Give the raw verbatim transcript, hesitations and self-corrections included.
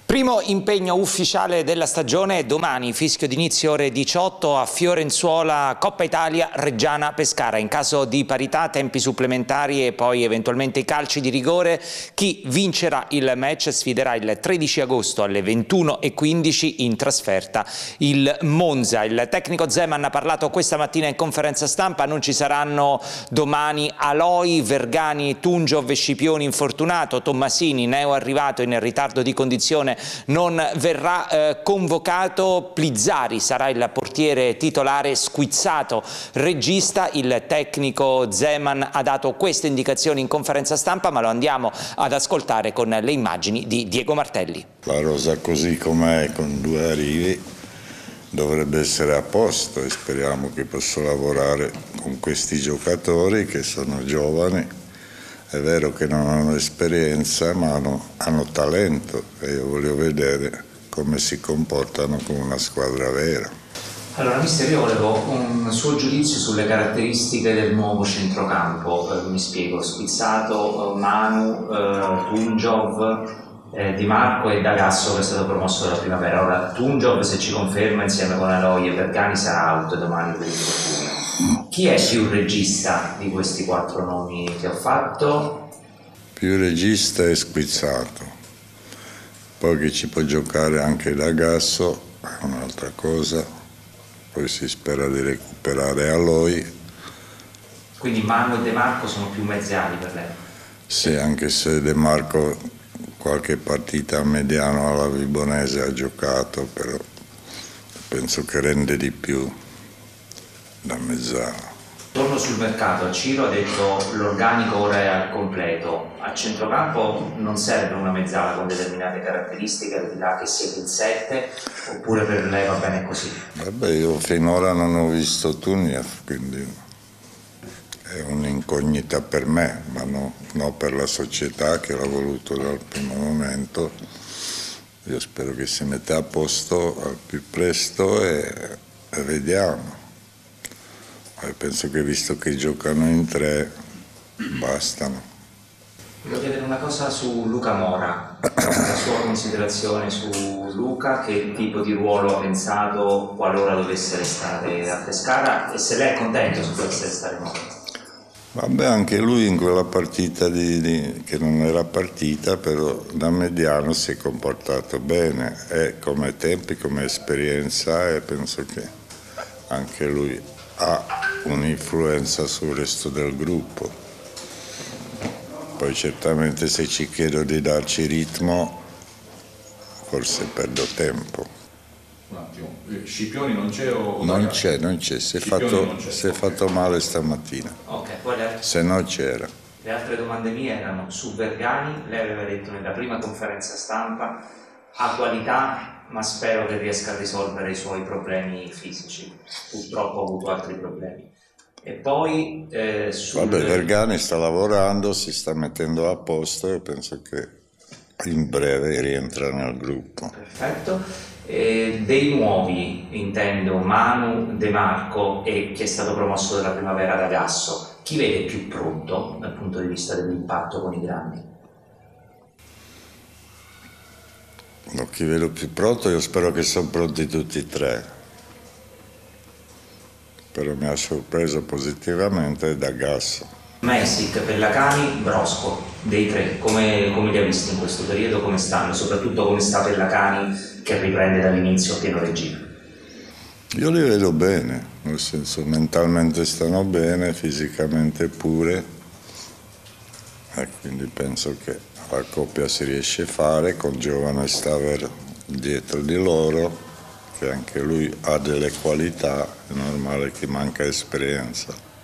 Primo impegno ufficiale della stagione domani, fischio d'inizio ore diciotto a Fiorenzuola, Coppa Italia Reggiana Pescara. In caso di parità, tempi supplementari e poi eventualmente i calci di rigore, chi vincerà il match sfiderà il tredici agosto alle ventuno e quindici in trasferta il Monza. Il tecnico Zeman ha parlato questa mattina in conferenza stampa, non ci saranno domani Aloi, Vergani, Tungiov e Scipioni infortunato, Tommasini neo arrivato in ritardo di condizione non verrà eh, convocato, Plizzari sarà il portiere titolare, Squizzato regista. Il tecnico Zeman ha dato queste indicazioni in conferenza stampa, ma lo andiamo ad ascoltare con le immagini di Diego Martelli. La rosa così com'è, con due arrivi, dovrebbe essere a posto e speriamo che possa lavorare con questi giocatori che sono giovani. È vero che non hanno esperienza, ma hanno, hanno talento e io voglio vedere come si comportano con una squadra vera. Allora, mister, io volevo un suo giudizio sulle caratteristiche del nuovo centrocampo. Eh, mi spiego: Squizzato, Manu, eh, Tungiov, eh, Di Marco e D'Agasso, che è stato promosso dalla primavera. Ora, Tungiov, se ci conferma, insieme con Aloi e Vergani, sarà out domani per il infortunio. Chi è più regista di questi quattro nomi che ho fatto? Più regista è Squizzato, poi che ci può giocare anche D'Agasso è un'altra cosa, poi si spera di recuperare Aloi. Quindi Manu e De Marco sono più mezzi ali per lei? Sì, anche se De Marco qualche partita a mediano alla Vibonese ha giocato, però penso che rende di più da mezzala. Torno sul mercato, Ciro ha detto l'organico ora è al completo, a centrocampo non serve una mezzala con determinate caratteristiche, al di là che siete in sette, oppure per lei va bene così? Vabbè, io finora non ho visto Tunjev, quindi è un'incognita per me, ma no, no per la società che l'ha voluto dal primo momento. Io spero che si metta a posto al più presto e, e vediamo. Penso che visto che giocano in tre, bastano. Voglio chiedere una cosa su Luca Mora, la sua considerazione su Luca, che tipo di ruolo ha pensato qualora dovesse restare a Pescara e se lei è contento se dovesse restare Mora. Vabbè, anche lui in quella partita di, di, che non era partita, però da mediano si è comportato bene, e come tempi, come esperienza, e penso che anche lui ha un'influenza sul resto del gruppo. Poi certamente se ci chiedo di darci ritmo, forse perdo tempo. Un attimo, Scipioni non c'è o... Non c'è, non c'è, si è fatto, si è fatto male stamattina. Ok, poi le, se no c'era. Le altre domande mie erano su Vergani, lei aveva detto nella prima conferenza stampa, ha qualità, ma spero che riesca a risolvere i suoi problemi fisici. Purtroppo ha avuto altri problemi. E poi eh, sul... Vabbè, Vergani sta lavorando, si sta mettendo a posto e penso che in breve rientra nel gruppo. Perfetto. E dei nuovi, intendo Manu, De Marco e chi è stato promosso dalla primavera D'Agasso, chi vede più pronto dal punto di vista dell'impatto con i grandi? No, chi vedo più pronto, io spero che sono pronti tutti e tre. Però mi ha sorpreso positivamente D'Agasso. Mesic, Pellacani, Brosco, dei tre, come, come li ha visti in questo periodo, come stanno? Soprattutto come sta Pellacani che riprende dall'inizio a pieno regime? Io li vedo bene, nel senso mentalmente stanno bene, fisicamente pure, e quindi penso che la coppia si riesce a fare con giovane Staver dietro di loro, che anche lui ha delle qualità, è normale che manca esperienza.